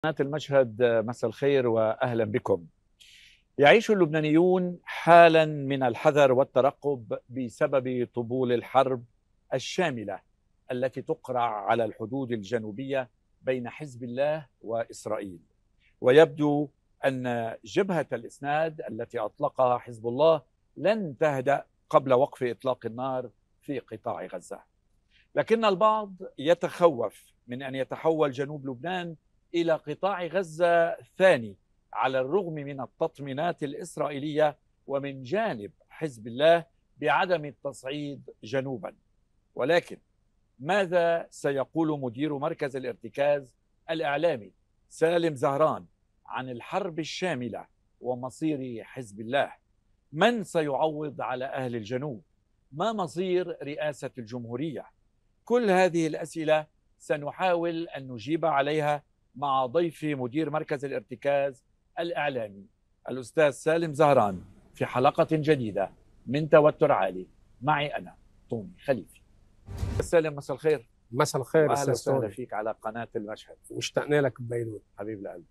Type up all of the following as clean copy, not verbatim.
قناة المشهد، مساء الخير وأهلا بكم. يعيش اللبنانيون حالا من الحذر والترقب بسبب طبول الحرب الشاملة التي تقرع على الحدود الجنوبية بين حزب الله وإسرائيل. ويبدو أن جبهة الإسناد التي أطلقها حزب الله لن تهدأ قبل وقف إطلاق النار في قطاع غزة، لكن البعض يتخوف من أن يتحول جنوب لبنان إلى قطاع غزة ثاني، على الرغم من التطمينات الإسرائيلية ومن جانب حزب الله بعدم التصعيد جنوبا. ولكن ماذا سيقول مدير مركز الارتكاز الإعلامي سالم زهران عن الحرب الشاملة ومصير حزب الله؟ من سيعوض على أهل الجنوب؟ ما مصير رئاسة الجمهورية؟ كل هذه الأسئلة سنحاول أن نجيب عليها مع ضيف مدير مركز الارتكاز الإعلامي الأستاذ سالم زهران في حلقة جديدة من توتر عالي، معي أنا طوني خليفي. سالم، مساء الخير. مساء الخير وأهلا استاذ وسهلا طارق، فيك على قناة المشهد. واشتقنا لك ببيروت حبيب القلب.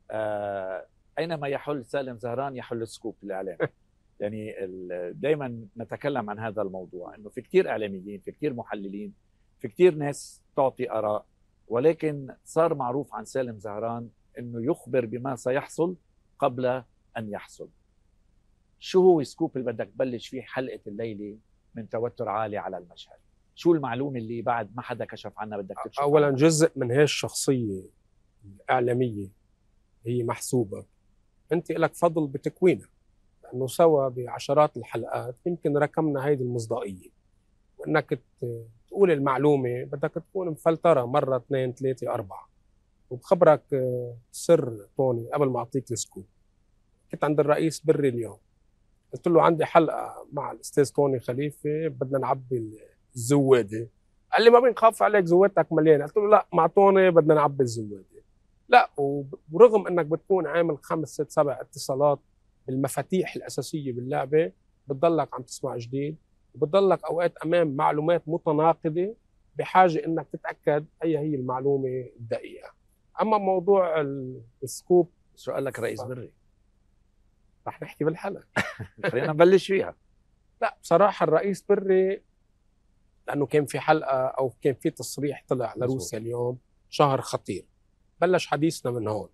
أينما يحل سالم زهران يحل السكوب الإعلامي. يعني دائما نتكلم عن هذا الموضوع، انه في كثير اعلاميين، في كثير محللين، في كثير ناس تعطي اراء، ولكن صار معروف عن سالم زهران انه يخبر بما سيحصل قبل ان يحصل. شو هو السكوب اللي بدك تبلش فيه حلقة الليلة من توتر عالي على المشهد؟ شو المعلومة اللي بعد ما حدا كشف عنها بدك تكشف اولا عنها؟ جزء من هي الشخصيه الاعلاميه هي محسوبه، انت لك فضل بتكوينها، لانه سوا بعشرات الحلقات يمكن ركمنا هيدي المصداقيه، وانك تقول المعلومه بدك تكون مفلتره مره اثنين ثلاثه اربعه. وبخبرك سر طوني قبل ما اعطيك السكوب، كنت عند الرئيس بري اليوم، قلت له عندي حلقه مع الاستاذ طوني خليفه بدنا نعبي الزواده. قال لي ما بنخاف عليك، زوادتك مليانه. قلت له لا، مع طوني بدنا نعبي الزواده. لا، ورغم انك بتكون عامل 5 6 7 اتصالات بالمفاتيح الاساسيه باللعبه، بتضلك عم تسمع جديد، وبتضلك اوقات امام معلومات متناقضه بحاجه انك تتاكد اي هي المعلومه الدقيقه. اما موضوع السكوب، شو قال لك رئيس بري؟ رح نحكي بالحلقه. خلينا نبلش فيها. لا بصراحه الرئيس بري، لانه كان في حلقه او كان في تصريح طلع لروسيا اليوم، شهر خطير، بلش حديثنا من هون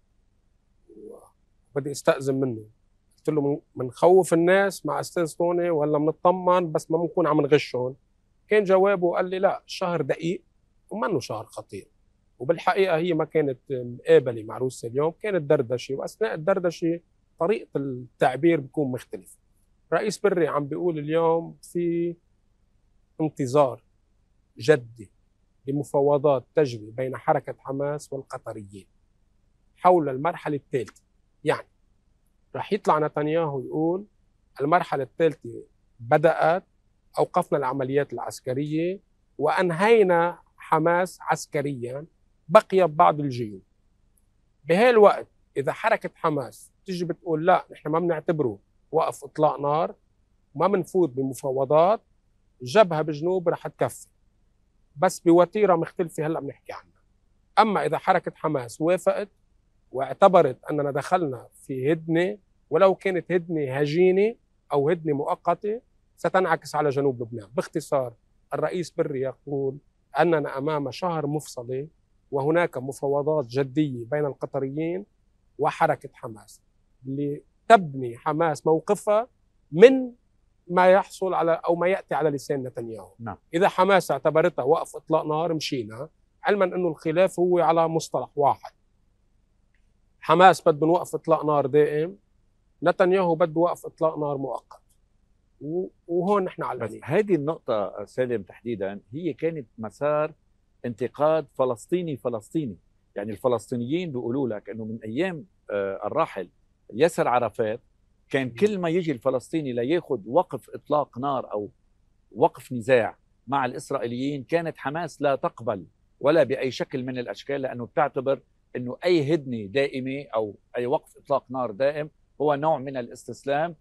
وبدي استاذن منه. قلت له بنخوف الناس مع استاذ طوني ولا بنطمن بس ما بنكون عم نغشهم؟ كان جوابه قال لي لا، الشهر دقيق ومنه شهر خطير. وبالحقيقه هي ما كانت مقابله مع روسيا اليوم، كانت دردشه، واثناء الدردشه طريقه التعبير بيكون مختلف. رئيس بري عم بيقول اليوم في انتظار جدي لمفاوضات تجري بين حركة حماس والقطريين حول المرحلة الثالثة. يعني رح يطلع نتنياهو يقول المرحلة الثالثة بدأت، أوقفنا العمليات العسكرية وأنهينا حماس عسكريا، بقي بعض الجيوب. بهالوقت إذا حركة حماس تيجي بتقول لا، نحن ما بنعتبره وقف إطلاق نار، ما بنفوت بمفاوضات، الجبهة بجنوب رح تكفي بس بوتيرة مختلفة هلأ بنحكي عنها. أما إذا حركة حماس وافقت واعتبرت أننا دخلنا في هدنة، ولو كانت هدنة هجينة أو هدنة مؤقتة، ستنعكس على جنوب لبنان. باختصار الرئيس بري يقول أننا أمام شهر مفصلي، وهناك مفاوضات جدية بين القطريين وحركة حماس لتبني حماس موقفها من ما يحصل على أو ما يأتي على لسان نتنياهو. نعم. إذا حماس اعتبرتها وقف إطلاق نار مشينا، علما أنه الخلاف هو على مصطلح واحد. حماس بده وقف إطلاق نار دائم، نتنياهو بده وقف إطلاق نار مؤقت، وهون نحن على بس هذه النقطة سالم تحديدا هي كانت مسار انتقاد فلسطيني. يعني الفلسطينيين بيقولوا لك انه من ايام الراحل ياسر عرفات كان كل ما يجي الفلسطيني لياخذ وقف اطلاق نار او وقف نزاع مع الاسرائيليين، كانت حماس لا تقبل ولا باي شكل من الاشكال، لانه بتعتبر انه اي هدنه دائمه او اي وقف اطلاق نار دائم هو نوع من الاستسلام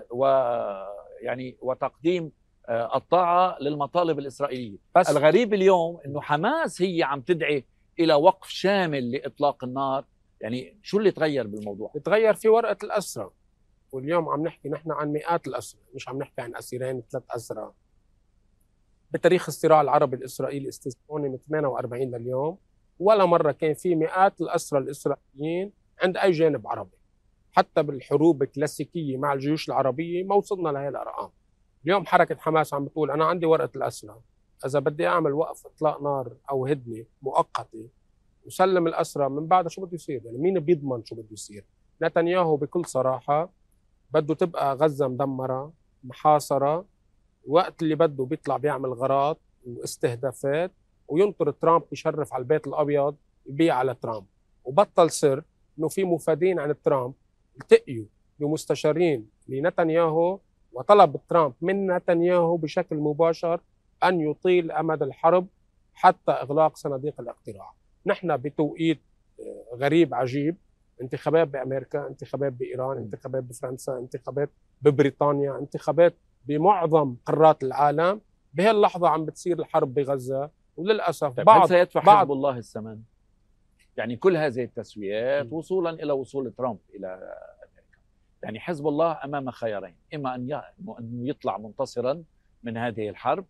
يعني وتقديم الطاعه للمطالب الاسرائيليه. بس الغريب اليوم انه حماس هي عم تدعي الى وقف شامل لاطلاق النار يعني شو اللي تغير بالموضوع؟ بتغير في ورقة الأسرى، واليوم عم نحكي نحن عن مئات الأسرى، مش عم نحكي عن أسيرين 3 أسرى. بتاريخ الصراع العربي الإسرائيلي استثنائي من 48 لليوم ولا مرة كان في مئات الأسرى الإسرائيليين عند أي جانب عربي. حتى بالحروب الكلاسيكية مع الجيوش العربية ما وصلنا لهي الأرقام. اليوم حركة حماس عم بتقول أنا عندي ورقة الأسرى، إذا بدي أعمل وقف إطلاق نار أو هدنة مؤقتة وسلم الأسرى من بعدها شو بده يصير؟ يعني مين بيضمن شو بده يصير؟ نتنياهو بكل صراحة بده تبقى غزة مدمرة محاصرة، وقت اللي بده بيطلع بيعمل غارات واستهدافات وينطر ترامب يشرف على البيت الأبيض يبيع على ترامب. وبطل سر إنه في مفادين عن ترامب التقيوا بمستشارين لنتنياهو وطلب ترامب من نتنياهو بشكل مباشر أن يطيل أمد الحرب حتى إغلاق صناديق الاقتراع. نحن بتوقيت غريب عجيب، انتخابات بأمريكا، انتخابات بإيران، انتخابات بفرنسا، انتخابات ببريطانيا، انتخابات بمعظم قارات العالم. بهاللحظة عم بتصير الحرب بغزة، وللأسف طيب هل سيدفع بعض حزب الله الثمن؟ يعني كل هذه التسويات وصولا إلى وصول ترامب إلى أمريكا، يعني حزب الله أمام خيارين، إما أن يطلع منتصرا من هذه الحرب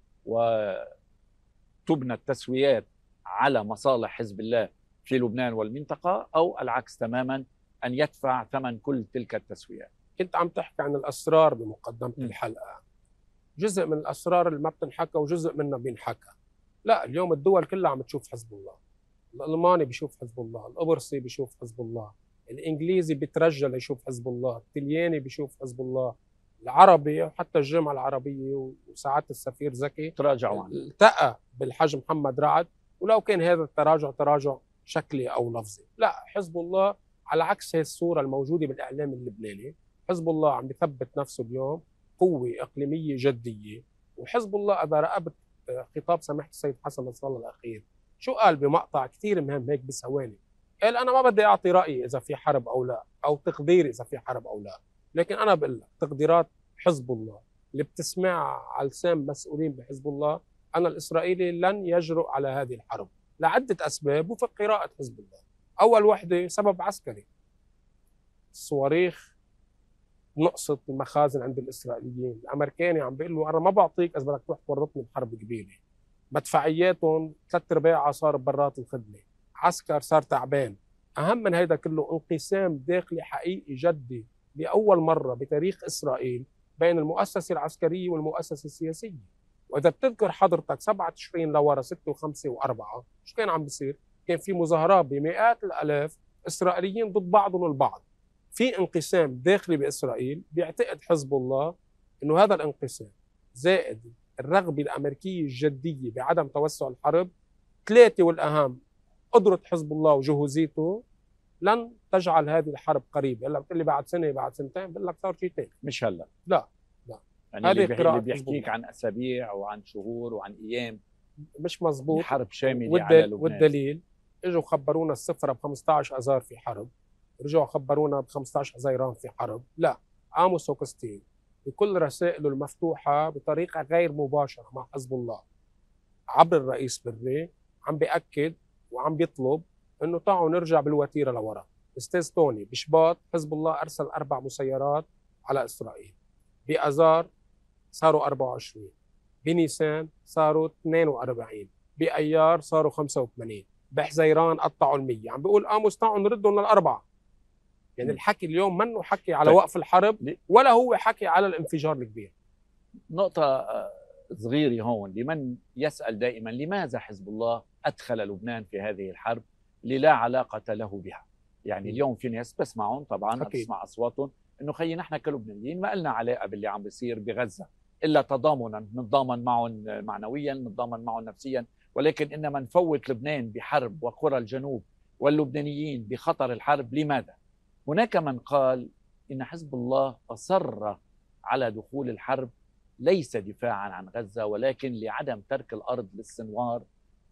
وتبنى التسويات على مصالح حزب الله في لبنان والمنطقة، أو العكس تماما أن يدفع ثمن كل تلك التسويات. كنت عم تحكي عن الأسرار بمقدمة الحلقة، جزء من الأسرار اللي ما بتنحكى وجزء منها بينحكى. لا، اليوم الدول كلها عم تشوف حزب الله، الألماني بيشوف حزب الله، القبرصي بيشوف حزب الله، الإنجليزي بيترجى ليشوف حزب الله، الطلياني بيشوف حزب الله، العربي وحتى الجامعة العربية وساعات السفير زكي تراجعوا عنه. التقى بالحاج محمد رعد، ولو كان هذا التراجع تراجع شكلي أو لفظي. لا، حزب الله على عكس هي الصورة الموجودة بالإعلام اللبناني، حزب الله عم بثبت نفسه اليوم قوة إقليمية جدية. وحزب الله إذا راقبت خطاب سماحة السيد حسن نصر الله الأخير شو قال بمقطع كثير مهم هيك بثواني؟ قال أنا ما بدي أعطي رأيي إذا في حرب أو لا، أو تقديري إذا في حرب أو لا، لكن أنا بقول لك تقديرات حزب الله اللي بتسمعها على لسان مسؤولين بحزب الله أن الإسرائيلي لن يجرؤ على هذه الحرب لعدة أسباب وفي قراءة حزب الله. أول وحدة سبب عسكري، الصواريخ نقصت المخازن عند الإسرائيليين، الأمريكاني عم بيقول له أنا ما بعطيك إذا بدك تروح تورطني بحرب كبيرة. مدفعياتهم 3/4 صار برات الخدمة، عسكر صار تعبان. أهم من هيدا كله انقسام داخلي حقيقي جدي لأول مرة بتاريخ إسرائيل بين المؤسسة العسكرية والمؤسسة السياسية. وإذا بتذكر حضرتك 7 تشرين لورا 6 و5 و4 شو كان عم بيصير؟ كان في مظاهرات بمئات الآلاف إسرائيليين ضد بعضهم البعض. في انقسام داخلي بإسرائيل، بيعتقد حزب الله إنه هذا الانقسام زائد الرغبة الأمريكية الجدية بعدم توسع الحرب، 3 والأهم قدرة حزب الله وجهوزيته لن تجعل هذه الحرب قريبة. هلا بتقول لي بعد سنة بعد سنتين، بقول لك صار شيء ثاني. مش هلا. لا يعني اللي بيحكيك عن أسابيع وعن شهور وعن أيام مش مزبوط. حرب شاملة على لبنان. والدليل اجوا خبرونا السفرة ب 15 أذار في حرب، رجعوا خبرونا ب 15 حزيران في حرب. لا، عاموس هوكستين بكل رسائله المفتوحة بطريقة غير مباشرة مع حزب الله عبر الرئيس بري عم بيأكد وعم بيطلب انه تعالوا نرجع بالوتيرة لورا. استاذ توني بشباط حزب الله ارسل 4 مسيرات على اسرائيل، بآذار صاروا 24، بنيسان صاروا 42، بأيار صاروا 85، بحزيران قطعوا 100. عم بيقول قاموا تعالوا نردهم للأربعة. يعني الحكي اليوم منه حكي على وقف الحرب ولا هو حكي على الانفجار الكبير. نقطة صغيرة هون لمن يسأل دائما لماذا حزب الله أدخل لبنان في هذه الحرب اللي لا علاقة له بها. يعني اليوم في ناس بسمعهم طبعا، بسمع أصواتهم إنه خيي نحن كلبنانيين ما لنا علاقة باللي عم بيصير بغزة إلا تضامنا، نتضامن معهم معنويا، نتضامن معهم نفسيا، ولكن إنما نفوت لبنان بحرب وقرى الجنوب واللبنانيين بخطر الحرب. لماذا؟ هناك من قال إن حزب الله أصر على دخول الحرب ليس دفاعا عن غزة، ولكن لعدم ترك الأرض للسنوار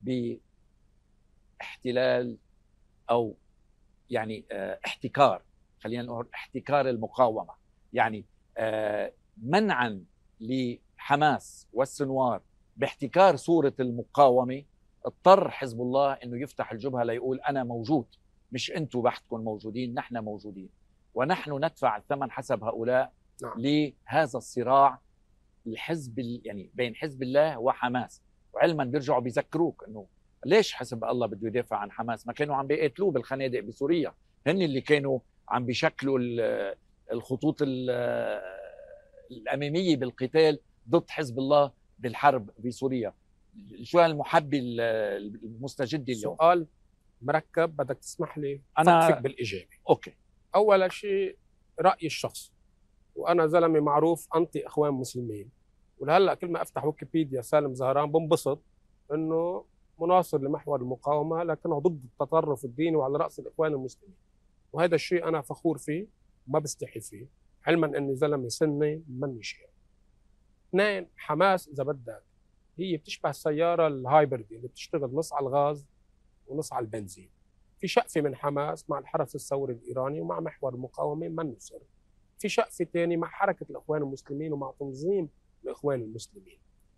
باحتلال أو يعني احتكار، خلينا نقول احتكار المقاومة، يعني منعا لحماس والسنوار باحتكار صورة المقاومة. اضطر حزب الله أنه يفتح الجبهة ليقول أنا موجود، مش أنتم بحثكم موجودين، نحن موجودين، ونحن ندفع الثمن حسب هؤلاء. نعم. لهذا الصراع يعني بين حزب الله وحماس. وعلما بيرجعوا بيذكروك انه ليش حزب الله بده يدافع عن حماس؟ ما كانوا عم بيقتلوه بالخنادق بسوريا، هن اللي كانوا عم بيشكلوا الخطوط الأمامية بالقتال ضد حزب الله بالحرب بسوريا. شو هالمحبة المستجدة اليوم؟ سؤال مركب، بدك تسمح لي أنا فكفك بالإجابة. أوكي. أول شيء رأيي الشخصي، وأنا زلمة معروف أنتي إخوان مسلمين، ولهلا كل ما أفتح ويكيبيديا سالم زهران بنبسط إنه مناصر لمحور المقاومة لكنه ضد التطرف الديني وعلى رأس الإخوان المسلمين، وهذا الشيء أنا فخور فيه وما بستحي فيه، علما إني زلمة سني مني شيء. اثنين، حماس إذا بدك هي بتشبه السيارة الهايبرد اللي بتشتغل نص على الغاز ونص على البنزين. في شقفة من حماس مع الحرس الثوري الإيراني ومع محور المقاومة منه سر. في شقفة ثانية مع حركة الإخوان المسلمين ومع تنظيم الإخوان المسلمين.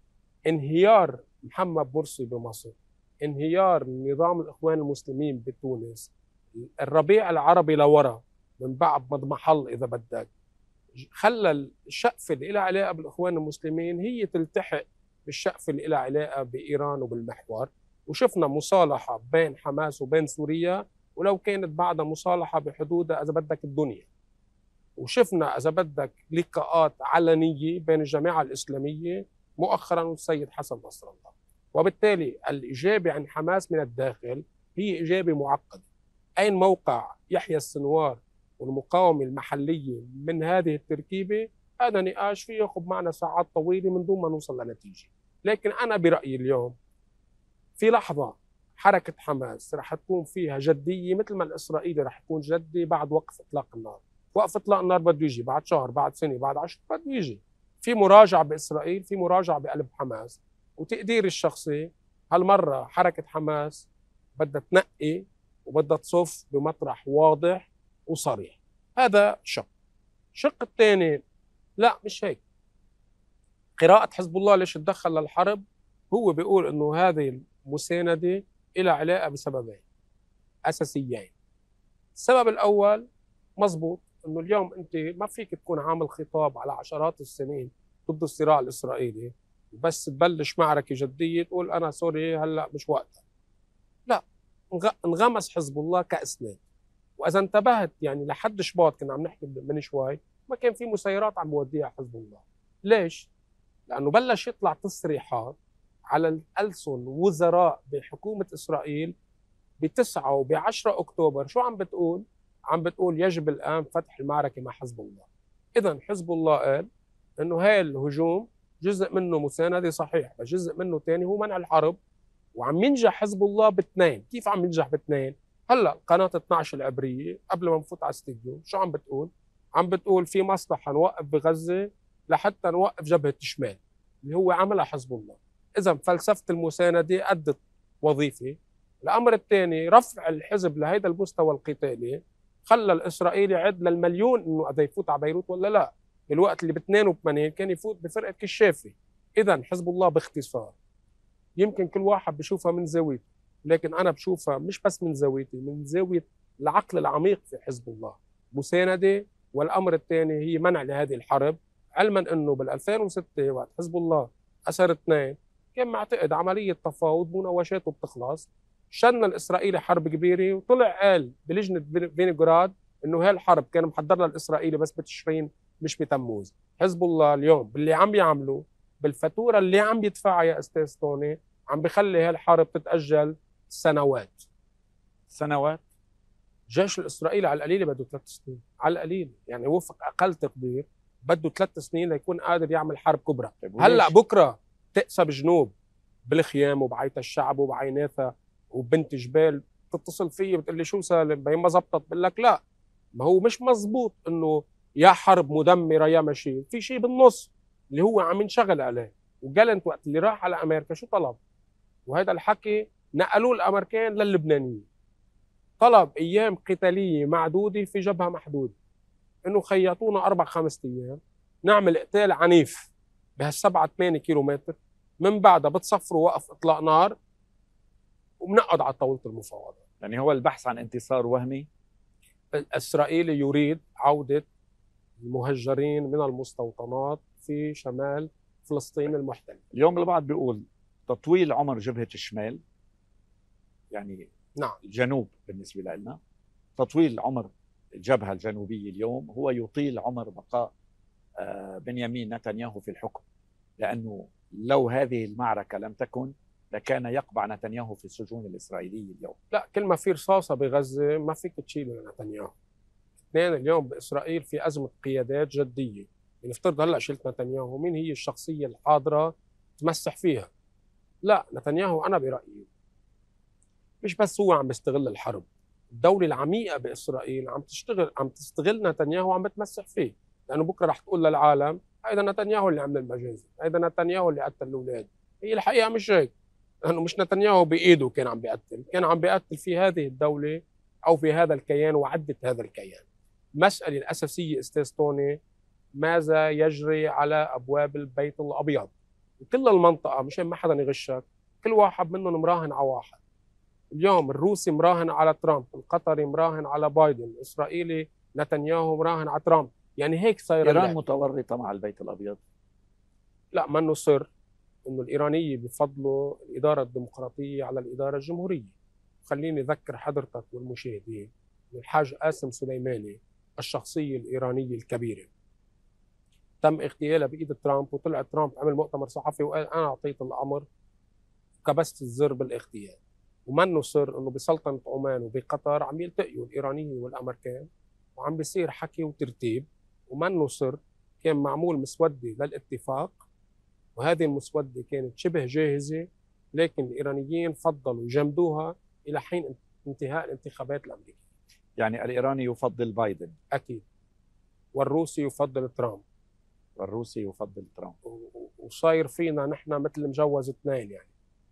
انهيار محمد مرسي بمصر، انهيار نظام الإخوان المسلمين بتونس، الربيع العربي لورا من بعد مضمحل إذا بدك، خلى الشقفة اللي لها علاقة بالإخوان المسلمين هي تلتحق بالشقفة اللي لها علاقة بإيران وبالمحور. وشفنا مصالحة بين حماس وبين سوريا، ولو كانت بعدها مصالحة بحدودها إذا بدك الدنيا. وشفنا إذا بدك لقاءات علنية بين الجماعة الإسلامية مؤخرا والسيد حسن نصر الله. وبالتالي الإجابة عن حماس من الداخل هي إجابة معقدة. أين موقع يحيى السنوار والمقاومة المحلية من هذه التركيبة؟ هذا نقاش فيه ياخذ معنا ساعات طويلة من دون ما نوصل لنتيجة. لكن أنا برأيي اليوم في لحظة حركة حماس رح تكون فيها جدية مثل ما الإسرائيلي رح يكون جدي بعد وقف إطلاق النار. وقف إطلاق النار بده يجي بعد شهر، بعد سنة، بعد 10 بده يجي. في مراجعة بإسرائيل، في مراجعة بقلب حماس. وتقديري الشخصي هالمرة حركة حماس بدها تنقي وبدها تصف بمطرح واضح وصريح. هذا شق. الشق الثاني لا مش هيك. قراءة حزب الله ليش تدخل للحرب، هو بيقول انه هذه المساندة لها علاقة بسببين اساسيين. السبب الاول مزبوط، انه اليوم انت ما فيك تكون عامل خطاب على عشرات السنين ضد الصراع الاسرائيلي بس تبلش معركة جدية تقول انا سوري هلا مش وقتها. لا، انغمس حزب الله كاسناد. واذا انتبهت يعني لحد شباط كنا عم نحكي من شوي ما كان في مسيرات عم بوديها حزب الله. ليش؟ لانه بلش يطلع تصريحات على الألسن وزراء بحكومة إسرائيل ب9 وب10 أكتوبر. شو عم بتقول؟ عم بتقول يجب الآن فتح المعركة مع حزب الله. إذن حزب الله قال إنه هاي الهجوم جزء منه مساندة صحيح، بس جزء منه تاني هو منع الحرب. وعم ينجح حزب الله باثنين. كيف عم ينجح باثنين؟ هلا قناة 12 العبرية قبل ما نفوت على الاستديو شو عم بتقول؟ عم بتقول في مصلحة نوقف بغزة لحتى نوقف جبهة الشمال اللي هو عملها حزب الله. إذا فلسفة المساندة أدت وظيفة. الأمر الثاني رفع الحزب لهيدا المستوى القتالي خلى الإسرائيلي يعد للمليون إنه قد يفوت على بيروت ولا لا. بالوقت اللي ب 82 كان يفوت بفرقة كشافة. إذا حزب الله باختصار يمكن كل واحد بشوفها من زاويته، لكن أنا بشوفها مش بس من زاويتي، من زاوية العقل العميق في حزب الله. مساندة، والأمر الثاني هي منع لهذه الحرب، علما أنه بال 2006 وقت حزب الله أسر 2 كان معتقد عملية تفاوض مناوشاته بتخلص. شن الإسرائيلي حرب كبيرة وطلع قال بلجنة فينيغراد إنه هالحرب كان محضر لها الإسرائيلي بس بتشرين مش بتموز. حزب الله اليوم باللي عم بيعمله بالفاتورة اللي عم بيدفعها يا أستاذ توني عم بخلي هالحرب تتأجل سنوات. الجيش الإسرائيلي على القليلة بده 3 سنين، على القليلة يعني وفق أقل تقدير بده 3 سنين ليكون قادر يعمل حرب كبرى. هلا بكره تقسى بجنوب بالخيام وبعيت الشعب وبعيناتها وبنت جبال تتصل فيي بتقول لي شو سالم بين ما زبطت، بقول لك لا، ما هو مش مزبوط انه يا حرب مدمره يا مشي، في شيء بالنص اللي هو عم ينشغل عليه. وجالنت وقت اللي راح على امريكا شو طلب؟ وهذا الحكي نقلوه الامريكان للبنانيين. طلب ايام قتاليه معدوده في جبهه محدوده، انه خيطونا 4-5 ايام نعمل قتال عنيف بهال7-8 كيلومتر، من بعدها بتصفروا وقف اطلاق نار وبنقعد على طاوله المفاوضات. يعني هو البحث عن انتصار وهمي. إسرائيل يريد عودة المهجرين من المستوطنات في شمال فلسطين المحتلة. اليوم البعض بيقول تطويل عمر جبهة الشمال، يعني نعم، الجنوب بالنسبة لنا، تطويل عمر الجبهة الجنوبية اليوم هو يطيل عمر بقاء بنيامين نتنياهو في الحكم، لأنه لو هذه المعركة لم تكن لكان يقبع نتنياهو في السجون الإسرائيلية اليوم. لا، كل ما في رصاصة بغزة ما فيك تشيل نتنياهو. اثنين، اليوم بإسرائيل في أزمة قيادات جدية. يعني نفترض هلا شلت نتنياهو، مين هي الشخصية الحاضرة تمسح فيها؟ لا، نتنياهو أنا برأيي مش بس هو عم بيستغل الحرب، الدولة العميقة بإسرائيل عم تستغل نتنياهو وعم بتمسح فيه، لأنه بكرة رح تقول للعالم هيدا نتنياهو اللي عمل المجازر، هيدا نتنياهو اللي قتل الأولاد. هي الحقيقة مش هيك، لأنه مش نتنياهو بإيده كان عم بيقتل، كان عم بيقتل في هذه الدولة أو في هذا الكيان وعدة هذا الكيان. المسألة الأساسية أستاذ توني، ماذا يجري على أبواب البيت الأبيض؟ وكل المنطقة، مشان ما حدا يغشك، كل واحد منهم مراهن على واحد. اليوم الروسي مراهن على ترامب، القطري مراهن على بايدن، الإسرائيلي نتنياهو مراهن على ترامب. يعني هيك صاير إيران اللعب. متورطة مع البيت الأبيض. لا، منه سر إنه الإيرانية بفضلوا الإدارة الديمقراطية على الإدارة الجمهورية. خليني أذكر حضرتك والمشاهدين إن الحاج قاسم سليماني الشخصية الإيرانية الكبيرة تم اغتيالها بإيد ترامب، وطلع ترامب عمل مؤتمر صحفي وقال أنا أعطيت الأمر، كبست الزر بالاغتيال. ومنه سر انه بسلطنه عمان وبقطر عم يلتقيوا الايرانيين والامريكان وعم بيصير حكي وترتيب. ومنه سر كان معمول مسوده للاتفاق، وهذه المسوده كانت شبه جاهزه، لكن الايرانيين فضلوا يجمدوها الى حين انتهاء الانتخابات الامريكيه. يعني الإيراني يفضل بايدن، اكيد، والروسي يفضل ترامب، والروسي يفضل ترامب. وصاير فينا نحن مثل مجوز اثنين، يعني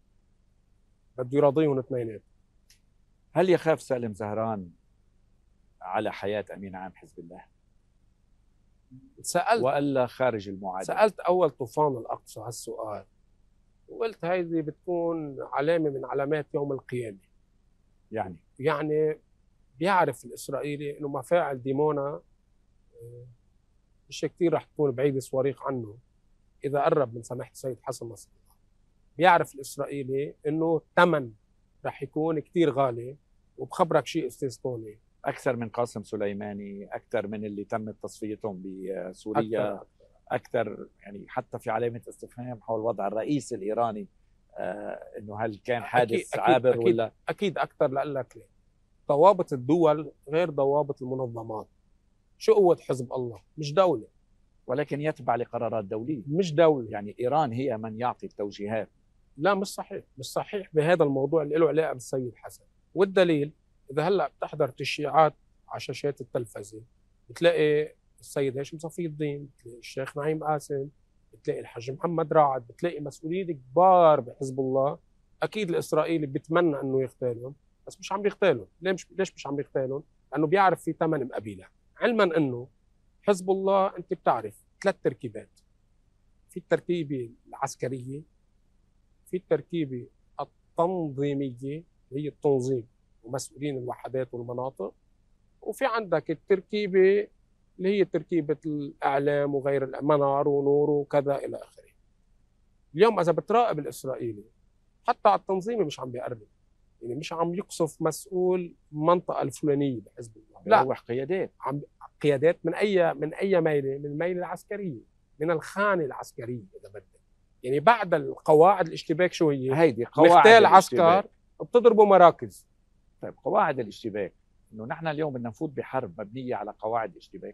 بده يراضيهم اثنينات. هل يخاف سالم زهران على حياة أمين عام حزب الله سألت وإلا خارج المعادلة؟ سألت أول طوفان الأقصى هالسؤال، وقلت هذه بتكون علامة من علامات يوم القيامة. يعني بيعرف الإسرائيلي إنه مفاعل ديمونا مش كثير رح تكون بعيدة صواريخ عنه إذا قرب من سماحة السيد حسن نصر الله. بيعرف الإسرائيلي إنه الثمن رح يكون كثير غالي. وبخبرك شيء أستاذ توني، أكثر من قاسم سليماني، أكثر من اللي تم تصفيتهم بسوريا، أكثر يعني حتى في علامة استفهام حول وضع الرئيس الإيراني، إنه هل كان حادث عابر ولا؟ أكيد أكثر. لأقول لك ليه، ضوابط الدول غير ضوابط المنظمات. شو قوة حزب الله؟ مش دولة، ولكن يتبع لقرارات دولية. مش دولة. يعني إيران هي من يعطي التوجيهات. لا، مش صحيح، مش صحيح بهذا الموضوع اللي له علاقة بالسيد حسن. والدليل إذا هلأ بتحضر تشييعات على شاشات التلفزة، بتلاقي السيد هاشم صفي الدين، بتلاقي الشيخ نعيم قاسم، بتلاقي الحاج محمد رعد، بتلاقي مسؤولين كبار بحزب الله. أكيد الإسرائيلي بيتمنى إنه يغتالهم، بس مش عم بيغتالهم. ليش مش عم بيغتالهم؟ لأنه بيعرف في ثمن مقابلها، علما إنه حزب الله أنت بتعرف 3 تركيبات: في التركيبة العسكرية، في التركيبة التنظيمية اللي هي التنظيم ومسؤولين الوحدات والمناطق، وفي عندك التركيبة اللي هي تركيبة الإعلام وغير المنار ونور وكذا إلى آخره. اليوم إذا بتراقب الإسرائيلي حتى على التنظيم مش عم بيقرب، يعني مش عم يقصف مسؤول المنطقة الفلانية بحزب الله، لا، بيروح قيادات. قيادات من أي ميلة؟ من الميلة العسكرية، من الخانة العسكرية إذا بدك. يعني بعد القواعد الاشتباك شو هي؟ هيدي قواعد مغتال الاشتباك. عسكر بتضربوا مراكز. طيب قواعد الاشتباك، انه نحن اليوم بدنا نفوت بحرب مبنيه على قواعد الاشتباك.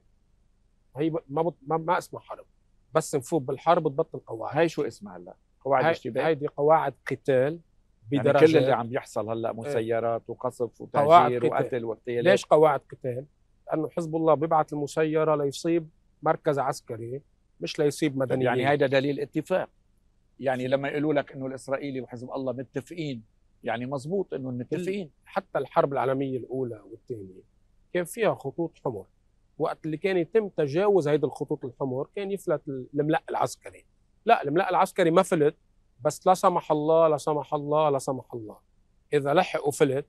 هي ما اسمها حرب، بس نفوت بالحرب تبطل قواعد. هي شو اسمها هلا؟ قواعد الاشتباك. هيدي قواعد قتال بدرجات. يعني كل اللي عم يحصل هلا مسيرات وقصف وتهجير وقتل واغتيالات. ليش قواعد قتال؟ لانه حزب الله بيبعث المسيره ليصيب مركز عسكري، مش ليصيب مدنيين. يعني هيدا دليل اتفاق. يعني لما يقولوا لك انه الاسرائيلي وحزب الله متفقين، يعني مزبوط انه متفقين. حتى الحرب العالميه الاولى والثانيه كان فيها خطوط حمر، وقت اللي كان يتم تجاوز هيدي الخطوط الحمر كان يفلت الملأ العسكري. لا، الملأ العسكري ما فلت، بس لا سمح الله لا سمح الله لا سمح الله، اذا لحق وفلت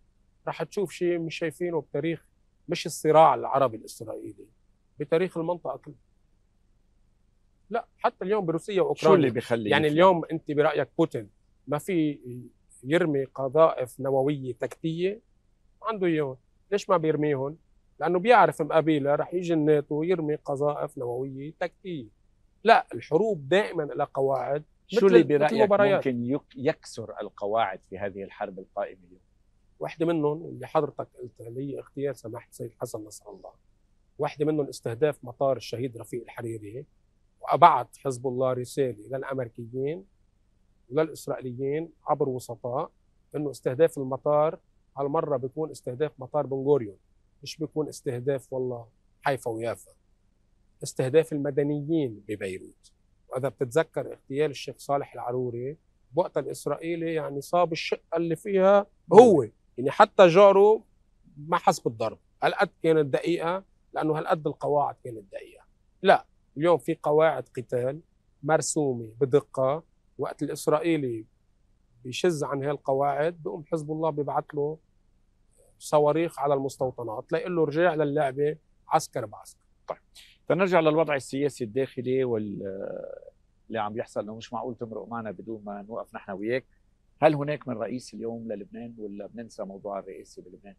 راح تشوف شيء مش شايفينه بتاريخ، مش الصراع العربي الاسرائيلي، بتاريخ المنطقه كلها. لا حتى اليوم بروسيا شو اللي واوكرانيا. بيخلي يعني يفلت؟ اليوم انت برايك بوتين ما في يرمي قذائف نوويه تكتيه؟ عنده اياهم. ليش ما بيرميهم؟ لانه بيعرف مقابلها رح يجي الناتو يرمي قذائف نوويه تكتيه. لا، الحروب دائما لها قواعد. شو اللي مثل برأيك المباريات. ممكن يكسر القواعد في هذه الحرب القائمة اليوم؟ واحدة منهم اللي حضرتك قلتها اللي هي اغتيال سماحة السيد حسن نصر الله. واحدة منهم استهداف مطار الشهيد رفيق الحريري، وأبعت حزب الله رسالة للأمريكيين وللإسرائيليين عبر وسطاء إنه استهداف المطار هالمرة بيكون استهداف مطار بن غوريون، مش بيكون استهداف والله حيفا ويافا، استهداف المدنيين ببيروت. وإذا بتتذكر اغتيال الشيخ صالح العروري بوقت الإسرائيلي يعني صاب الشقة اللي فيها هو، يعني حتى جاره ما حس بالضرب. هالقد كانت دقيقة، لأنه هالقد القواعد كانت دقيقة. لا، اليوم في قواعد قتال مرسومة بدقة. وقت الإسرائيلي بيشز عن هالقواعد بيقوم حزب الله بيبعث له صواريخ على المستوطنات ليقول له رجع للعبة عسكر بعسكر. طيب فنرجع للوضع السياسي الداخلي اللي عم بيحصل، انه مش معقول تمرق معنا بدون ما نوقف نحن وياك. هل هناك من رئيس اليوم للبنان ولا بننسى موضوع الرئاسي بلبنان؟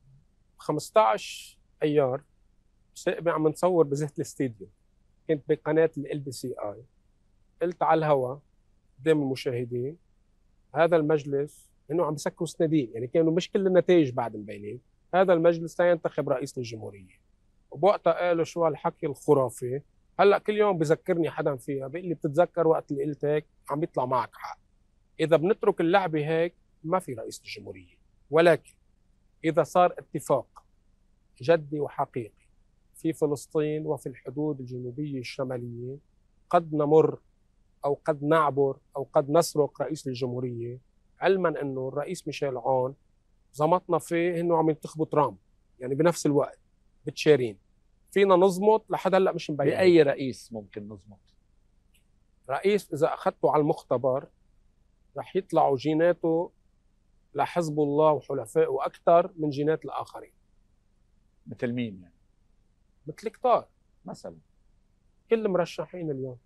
15 ايار ساقبة عم نصور بزهة الاستديو، كنت بقناة LBCI، قلت على الهواء قدام المشاهدين هذا المجلس انه عم بسكروا سنادين، يعني كانوا مش كل النتائج بعد مبينين. هذا المجلس سينتخب رئيس للجمهورية. وبوقتها قالوا شو هالحكي الخرافي. هلا كل يوم بذكرني حدا فيها بيقول لي بتتذكر وقت اللي قلت هيك؟ عم بيطلع معك حق. اذا بنترك اللعبة هيك ما في رئيس للجمهورية. ولكن اذا صار اتفاق جدي وحقيقي في فلسطين وفي الحدود الجنوبية الشمالية، قد نمر أو قد نعبر أو قد نسرق رئيس للجمهورية، علما أنه الرئيس ميشيل عون زمطنا فيه أنه عم ينتخبوا ترامب، يعني بنفس الوقت بتشارين. فينا نزمط لحد هلا مش مبين. بأي رئيس ممكن نزمط؟ رئيس إذا أخذته على المختبر رح يطلعوا جيناته لحزب الله وحلفائه أكثر من جينات الآخرين. مثل مين يعني؟ مثل كتار مثلا كل مرشحين اليوم.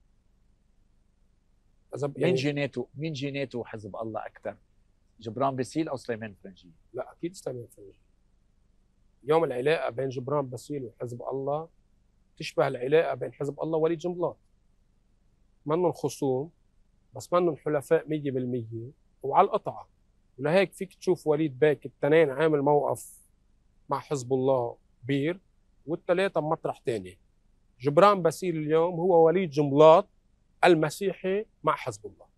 مين جيناته حزب الله اكثر؟ جبران باسيل او سليمان فرنجي؟ لا اكيد سليمان فرنجي. اليوم العلاقه بين جبران باسيل وحزب الله تشبه العلاقه بين حزب الله ووليد جنبلاط. منهم خصوم بس منهم حلفاء 100%، وعلى القطعه. ولهيك فيك تشوف وليد باك التنين عامل موقف مع حزب الله كبير والثلاثه بمطرح ثاني. جبران باسيل اليوم هو وليد جنبلاط المسيحي مع حزب الله.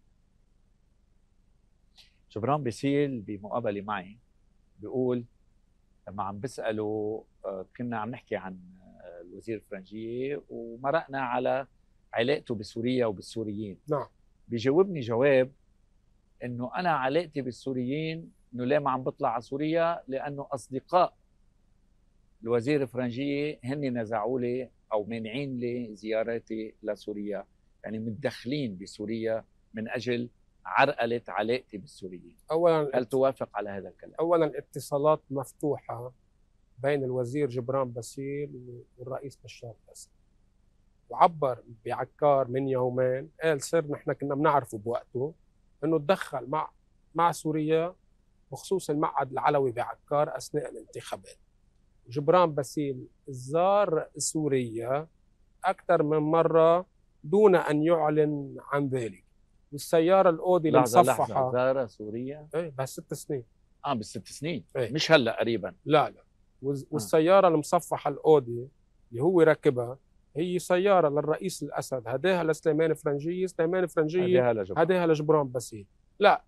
جبران باسيل بمقابله معي بيقول لما عم بساله كنا عم نحكي عن الوزير الفرنجيه ومرقنا على علاقته بسوريا وبالسوريين. نعم. بيجاوبني جواب انه انا علاقتي بالسوريين انه ليه ما عم بطلع على سوريا؟ لانه اصدقاء الوزير الفرنجيه هن نزعوا لي او مانعين لي زياراتي لسوريا، يعني متدخلين بسوريا من اجل عرقله علاقتي بالسوريين. اولا هل توافق على هذا الكلام؟ اولا الاتصالات مفتوحه بين الوزير جبران باسيل والرئيس بشار الاسد، وعبر بعكار من يومين قال سر نحن كنا بنعرفه بوقته انه تدخل مع سوريا بخصوص المعهد العلوي بعكار اثناء الانتخابات. جبران باسيل زار سوريا اكثر من مره دون ان يعلن عن ذلك. والسياره الاودي المصفحه زار سوريا؟ ايه بس 6 سنين. بال6 سنين إيه؟ مش هلا قريبا. لا والسياره المصفحه الاودي اللي هو راكبها هي سياره للرئيس الاسد، هداها لسليمان فرنجيه، سليمان فرنجيه هداها لجبران باسيل. لا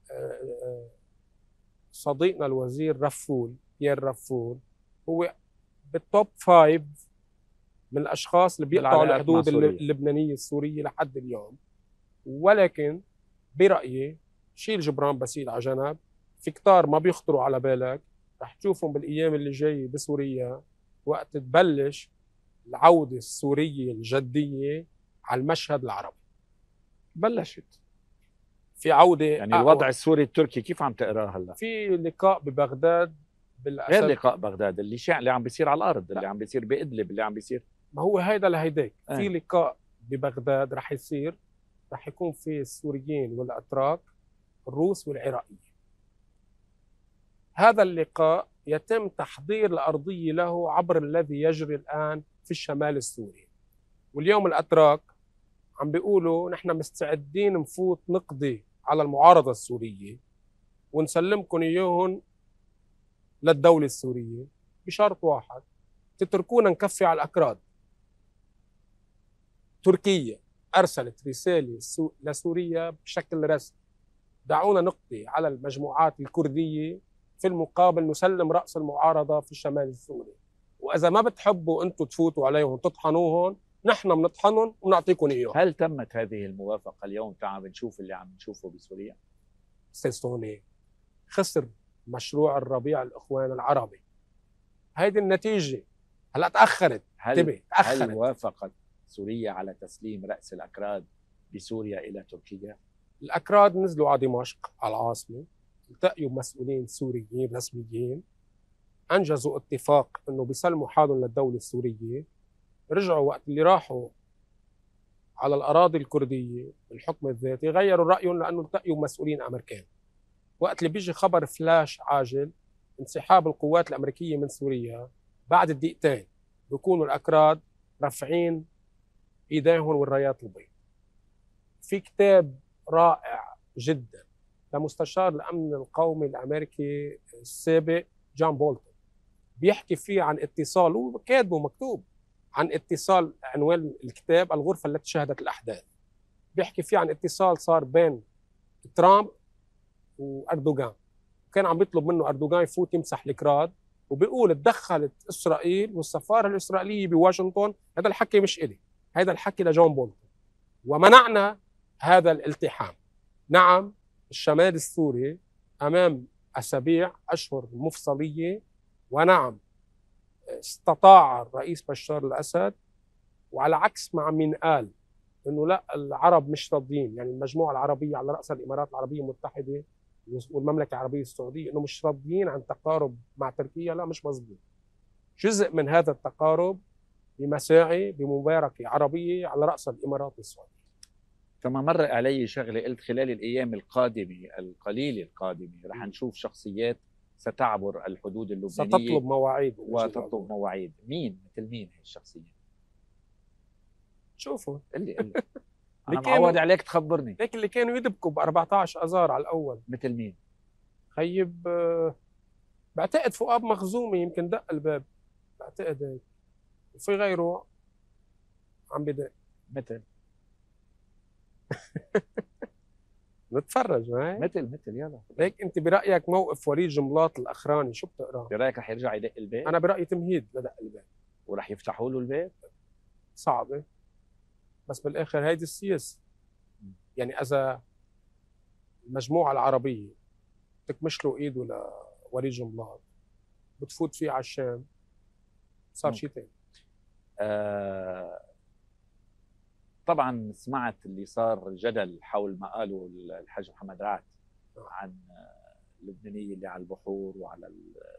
صديقنا الوزير رفول بيير رفول هو بالتوب 5 من الاشخاص اللي بيقطعوا الحدود اللبنانيه السوريه لحد اليوم. ولكن برايي شيل جبران باسيل على جنب، في كتار ما بيخطروا على بالك رح تشوفهم بالايام اللي جايه بسوريا وقت تبلش العوده السوريه الجديه على المشهد العربي. بلشت في عوده يعني الوضع السوري التركي كيف عم تقراه هلا؟ في لقاء ببغداد غير لقاء بغداد اللي عم بيصير على الارض، لا. اللي عم بيصير بإدلب، اللي عم بيصير. ما هو هيدا لهيداك في آه. لقاء ببغداد رح يصير، رح يكون في السوريين والأتراك، الروس والعراقيين. هذا اللقاء يتم تحضير الأرضية له عبر الذي يجري الآن في الشمال السوري. واليوم الأتراك عم بيقولوا نحن مستعدين نفوت نقضي على المعارضة السورية ونسلمكم إياهم للدولة السورية بشرط واحد: تتركونا نكفي على الأكراد. تركيا أرسلت رسالة لسوريا بشكل رسمي: دعونا نقضي على المجموعات الكردية، في المقابل نسلم رأس المعارضة في الشمال السوري، وإذا ما بتحبوا أنتم تفوتوا عليهم تطحنوهم، نحن بنطحنهم ونعطيكم إياهم. هل تمت هذه الموافقة اليوم؟ تعال بنشوف اللي عم نشوفه بسوريا. أستاذ سوني، خسر مشروع الربيع الإخوان العربي. هيدي النتيجة. هلا تأخرت. هل وافقت سوريا على تسليم رأس الأكراد بسوريا إلى تركيا؟ الأكراد نزلوا على دمشق على العاصمة، التقيوا مسؤولين سوريين رسميين، أنجزوا اتفاق إنه بيسلموا حالهم للدولة السورية. رجعوا وقت اللي راحوا على الأراضي الكردية بالحكم الذاتي غيروا رأيهم لأنه التقيوا مسؤولين أمريكان. وقت اللي بيجي خبر فلاش عاجل انسحاب القوات الأمريكية من سوريا، بعد دقيقتين بيكونوا الأكراد رافعين إيديهم والرايات البيض. في كتاب رائع جدا لمستشار الأمن القومي الأمريكي السابق جون بولتون، بيحكي فيه عن اتصال، وكاتبه مكتوب عن اتصال، عنوان الكتاب الغرفة التي شهدت الأحداث. بيحكي فيه عن اتصال صار بين ترامب وأردوغان، كان عم بيطلب منه أردوغان يفوت يمسح الكراد، وبيقول تدخلت إسرائيل والسفارة الإسرائيلية بواشنطن. هذا الحكي مش إلي، هذا الحكي لجون بولتون، ومنعنا هذا الالتحام. نعم، الشمال السوري أمام أسابيع أشهر مفصلية، ونعم استطاع الرئيس بشار الأسد، وعلى عكس ما عم ينقال إنه لا العرب مش راضيين، يعني المجموعة العربية على رأس الإمارات العربية المتحدة والمملكة العربية السعودية إنه مش راضيين عن تقارب مع تركيا، لا مش مظبوط. جزء من هذا التقارب بمساعي بمباركة عربية على رأس الإمارات السعودية. كما مر علي شغله، قلت خلال الايام القادمه القليله القادمه رح نشوف شخصيات ستعبر الحدود اللبنانيه، ستطلب مواعيد وتطلب مواعيد. مين مثل مين هي الشخصيه؟ شوفوا قل لي انا معود عليك تخبرني. لكن اللي كانوا يدبكوا ب 14 اذار على الاول مثل مين؟ خيب بعتقد فؤاد مخزومي يمكن دق الباب، بعتقد هيك، وفي غيره عم بدق. مثل نتفرج معي. مثل يلا. ليك انت برايك موقف وليد جملاط الاخراني شو بتقراه؟ برايك رح يرجع يدق الباب؟ انا برايي تمهيد لدق الباب، ورح يفتحوا له الباب. صعبه، بس بالاخر هيدي السياسه. يعني اذا المجموعه العربيه تكمش له ايده لوليد جملاط بتفوت فيه على الشام، صار شيء ثاني. طبعا سمعت اللي صار جدل حول ما قاله الحاج محمد رعد عن اللبنانية اللي على البحور وعلى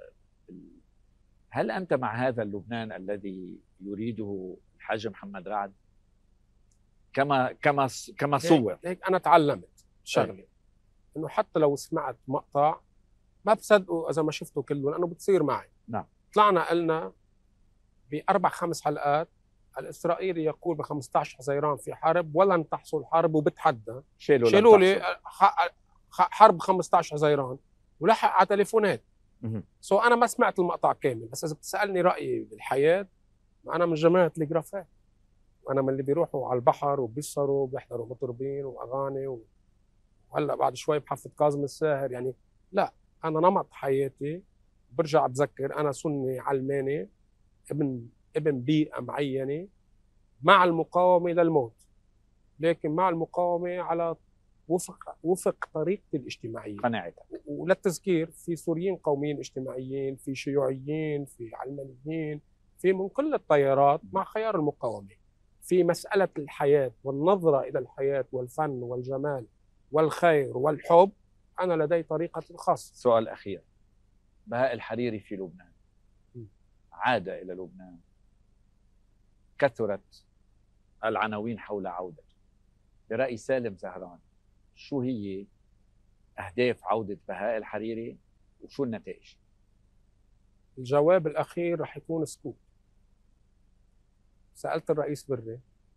هل أنت مع هذا اللبنان الذي يريده الحاج محمد رعد كما صور؟ هيك أنا تعلمت شغلة، إنه حتى لو سمعت مقطع ما بصدقه إذا ما شفته كله، لأنه بتصير معي. نعم. طلعنا قلنا ب4-5 حلقات الإسرائيلي يقول ب15 حزيران في حرب ولن تحصل حرب، وبتحدى شيلوا لي حرب 15 حزيران، ولحق على تليفونات. أنا ما سمعت المقطع كامل، بس إذا بتسألني رأيي بالحياة، أنا من جماعة تلغرافات، أنا من اللي بيروحوا على البحر وبيسهروا وبيحضروا مطربين وأغاني وهلا بعد شوي بحفظ كاظم الساهر. يعني لا، أنا نمط حياتي برجع أتذكر أنا سني علماني ابن بيئة معينة، مع المقاومة للموت، لكن مع المقاومة على وفق طريقتي الاجتماعية. قناعتك. وللتذكير في سوريين قوميين اجتماعيين، في شيوعيين، في علمانيين، في من كل التيارات مع خيار المقاومة في مسألة الحياة والنظرة إلى الحياة والفن والجمال والخير والحب. أنا لدي طريقة خاصة. سؤال أخير، بهاء الحريري في لبنان، عاد إلى لبنان، كثرت العناوين حول عودته. برأي سالم زهران، شو هي أهداف عودة بهاء الحريري وشو النتائج؟ الجواب الأخير رح يكون سكوت. سألت الرئيس بري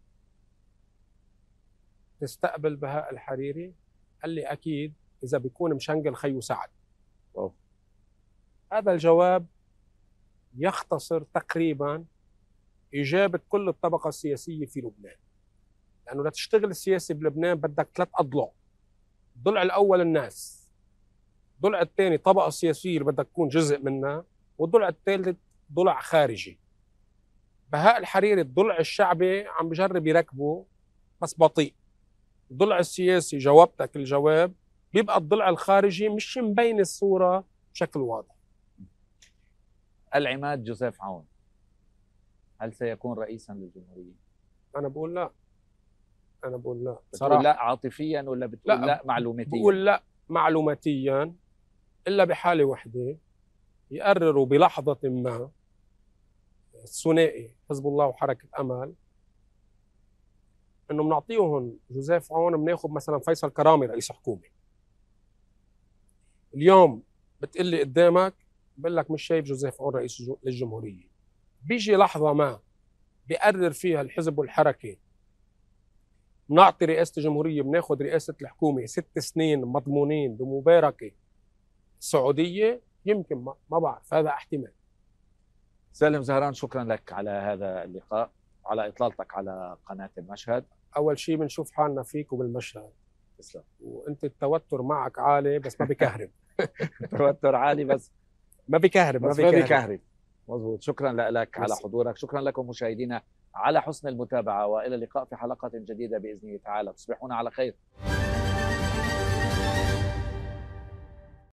تستقبل بهاء الحريري؟ قال لي أكيد إذا بيكون مشنقل خيو سعد. أوه. هذا الجواب يختصر تقريبا إجابة كل الطبقة السياسية في لبنان، لأنه لتشتغل السياسة بلبنان بدك 3 أضلاع. الضلع الأول الناس، الضلع الثاني طبقة سياسية اللي بدك تكون جزء منها، والضلع الثالث ضلع خارجي. بهاء الحريري الضلع الشعبي عم بجرب يركبه بس بطيء. الضلع السياسي جاوبتك الجواب، بيبقى الضلع الخارجي مش مبين الصورة بشكل واضح. العماد جوزيف عون هل سيكون رئيسا للجمهورية؟ أنا بقول لا. بتقول صراحة لا عاطفيا ولا بتقول لا معلوماتيا؟ بقول لا معلوماتيا، إلا بحالة وحدة يقرروا بلحظة ما الثنائي حزب الله وحركة أمل إنه بنعطيهم جوزيف عون، بناخذ مثلا فيصل كرامي رئيس حكومة. اليوم بتقلي قدامك بقول لك مش شايف جوزيف عون رئيس للجمهورية. بيجي لحظة ما بيقرر فيها الحزب والحركة بنعطي رئاسة الجمهورية، بناخذ رئاسة الحكومة 6 سنين مضمونين بمباركة سعودية، يمكن ما بعرف، هذا احتمال. سالم زهران، شكرا لك على هذا اللقاء، على إطلالتك على قناة المشهد. أول شيء بنشوف حالنا فيك وبالمشهد. تسلم. وأنت التوتر معك عالي بس ما بكهرب. توتر عالي بس ما بكهرب. ما بكهرب. مضبوط. شكرا لك على ميرسي. حضورك، شكرا لكم مشاهدينا على حسن المتابعة، وإلى اللقاء في حلقة جديدة بإذنه تعالى. تصبحون على خير.